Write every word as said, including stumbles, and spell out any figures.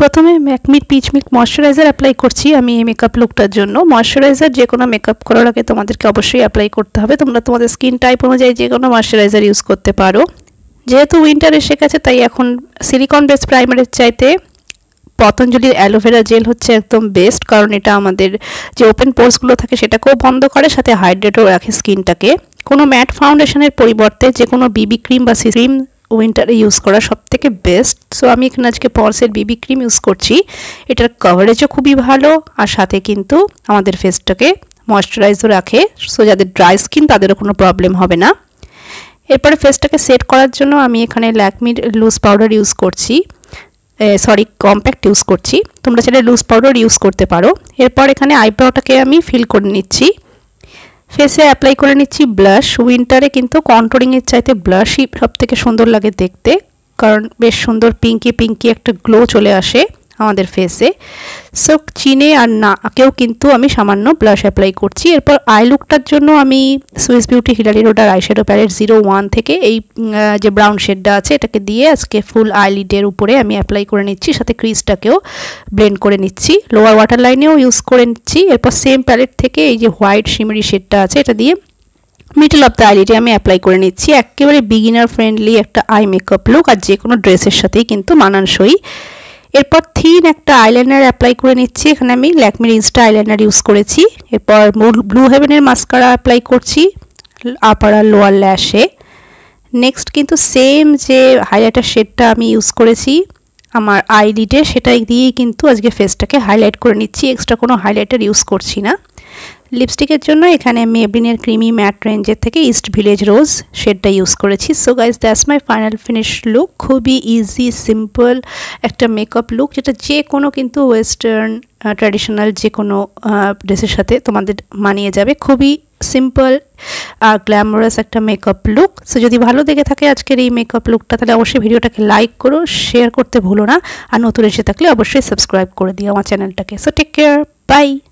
প্রথমে ম্যাকমির peach milk moisturiser apply করছি আমি এই মেকআপ লুকটার জন্য। ময়শ্চারাইজার যে কোনো মেকআপ করার আগে তোমাদেরকে অবশ্যই অ্যাপ্লাই করতে হবে। তোমরা তোমাদের স্কিন টাইপ অনুযায়ী যে কোনো ময়শ্চারাইজার ইউজ করতে পারো। যেহেতু উইন্টার এসে গেছে তাই এখন সিলিকন বেস প্রাইমারের চাইতে পতঞ্জলির অ্যালোভেরা জেল হচ্ছে একদম বেস্ট, কারণ এটা আমাদের যে ওপেন পোর্সগুলো থাকে সেটাকেও বন্ধ করে, সাথে হাইড্রেটও রাখে স্কিনটাকে। কোনো ম্যাট ফাউন্ডেশনের পরিবর্তে যে কোনো বিবি ক্রিম বা সি ক্রিম উইন্টারে ইউজ করা সবথেকে বেস্ট। সো আমি এখানে আজকে পন্ডসের বিবি ক্রিম ইউজ করছি। এটার কভারেজও খুবই ভালো আর সাথে কিন্তু আমাদের ফেসটাকে ময়শ্চারাইজও রাখে। সো যাদের ড্রাই স্কিন তাদেরও কোনো প্রবলেম হবে না। এরপরে ফেসটাকে সেট করার জন্য আমি এখানে ল্যাকমির লুজ পাউডার ইউজ করছি, সরি কম্প্যাক্ট ইউজ করছি। তোমরা চাইলে লুজ পাউডার ইউজ করতে পারো। এরপর এখানে আইব্রোটাকে আমি ফিল করে নিচ্ছি, ফেসে অ্যাপ্লাই করে নিচ্ছি ব্লাশ। উইন্টারে কিন্তু কন্ট্রোলিংয়ের চাইতে ব্লাশই সবথেকে সুন্দর লাগে দেখতে, কারণ বেশ সুন্দর পিঙ্কি পিঙ্কি একটা গ্লো চলে আসে আমাদের ফেসে। সো চিনে আর নাকেও কিন্তু আমি সামান্য ব্লাশ অ্যাপ্লাই করছি। এরপর আই লুকটার জন্য আমি সুইস বিউটি হিলারি রোডার আইশ্যাডো প্যালেট জিরো ওয়ান থেকে এই যে ব্রাউন শেডটা আছে এটাকে দিয়ে আজকে ফুল আইলিডের উপরে আমি অ্যাপ্লাই করে নিচ্ছি, সাথে ক্রিজটাকেও ব্লেন্ড করে নিচ্ছি, লোয়ার ওয়াটার লাইনেও ইউজ করে নিচ্ছি। এরপর সেম প্যালেট থেকে এই যে হোয়াইট শিমারি শেডটা আছে এটা দিয়ে মিডল অফ দ্য আইলিডে আমি অ্যাপ্লাই করে নিচ্ছি। একেবারে বিগিনার ফ্রেন্ডলি একটা আই মেকআপ লুক, আর যে কোনো ড্রেসের সাথেই কিন্তু মানানসই। এরপর থিন একটা আইলাইনার অ্যাপ্লাই করে নিচ্ছি, এখানে আমি ল্যাকমির ইনস্টা আইলাইনার ইউজ করেছি। এরপর ব্লু হেভেনের মাস্কারা অ্যাপ্লাই করছি আপার আর লোয়ার ল্যাশে। নেক্সট কিন্তু সেম যে হাইলাইটার শেডটা আমি ইউজ করেছি আমার আইলিডে সেটাই দিয়েই কিন্তু আজকে ফেসটাকে হাইলাইট করে নিচ্ছি, এক্সট্রা কোনো হাইলাইটার ইউজ করছি না। লিপস্টিকের জন্য এখানে মেবলিনের ক্রিমি ম্যাট রেঞ্জের থেকে ইস্ট ভিলেজ রোজ শেডটা ইউজ করেছি। So guys that's my final finish look. খুবই ইজি সিম্পল একটা মেকআপ লুক, যেটা যে কোনো কিন্তু ওয়েস্টার্ন ট্র্যাডিশনাল যে কোনো ড্রেসের সাথে তোমাদের মানিয়ে যাবে। খুবই সিম্পল আর গ্ল্যামারাস একটা মেকআপ লুক। সো যদি ভালো দেখে থাকে আজকের এই মেকআপ লুকটা তাহলে অবশ্যই ভিডিওটাকে লাইক করো, শেয়ার করতে ভুলো না, আর নতুন এসে থাকলে অবশ্যই সাবস্ক্রাইব করে দিও আমার চ্যানেলটাকে। So take care, by.